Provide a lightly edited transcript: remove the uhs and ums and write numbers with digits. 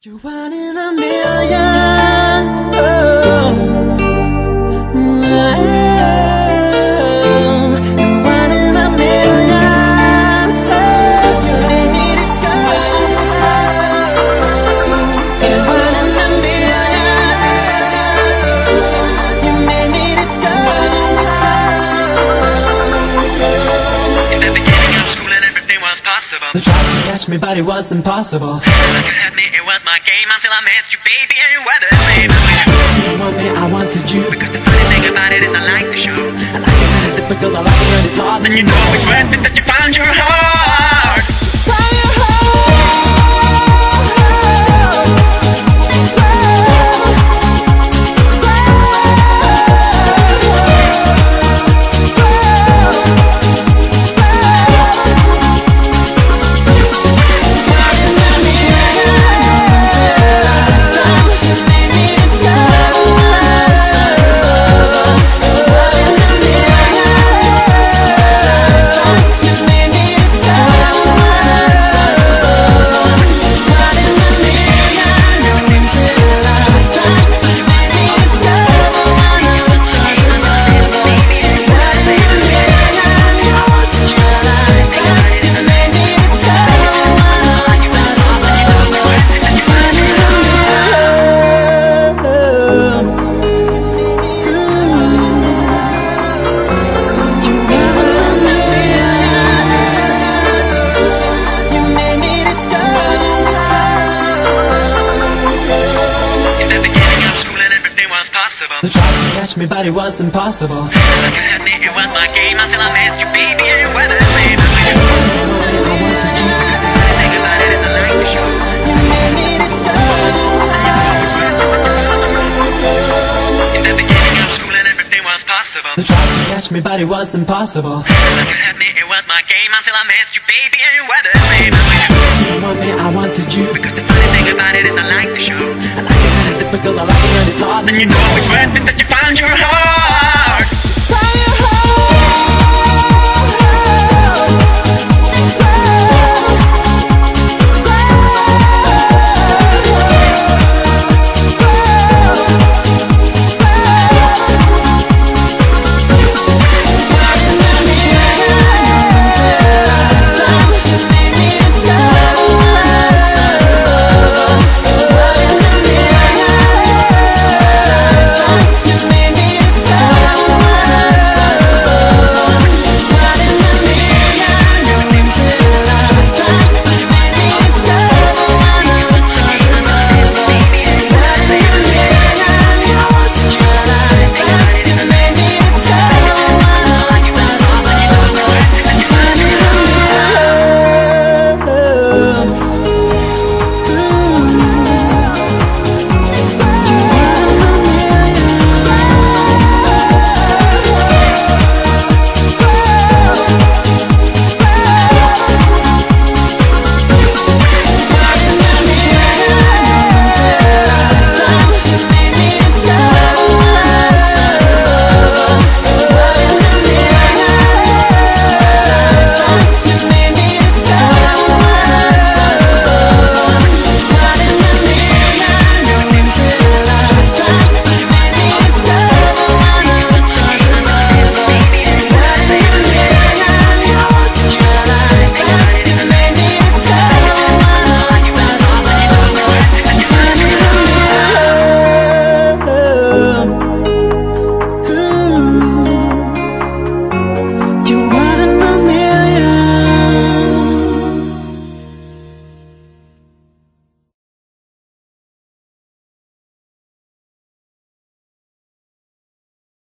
You're one in a million. Oh. You're one in a million. Oh. You made me discover. You're one in a million. You made me discover. In the beginning I was cool and everything was possible. They tried to catch me but it was impossible. Like you had me, it was my game until I met you, baby, and you were the same. You didn't want me, I wanted you. Because the funny thing about it is I like the show. I like it when it's difficult, I like it when it's hard. Then you know it's worth it that you found your heart. Possible. They tried to catch me but it was impossible. Like you had me, it was my game until I met you, baby, and you were the same. I wanted you. Because the funny thing about it is I like the show. You made me discover. In the beginning I was cool and everything was possible. They tried to catch me but it was impossible. Like you had me, it was my game until I met you, baby, and you were the same. You didn't want me, I wanted you. Because the funny thing about it is I like the show. I like it when it's difficult, I like it when it's hard. Then you know it's worth it that you found your heart.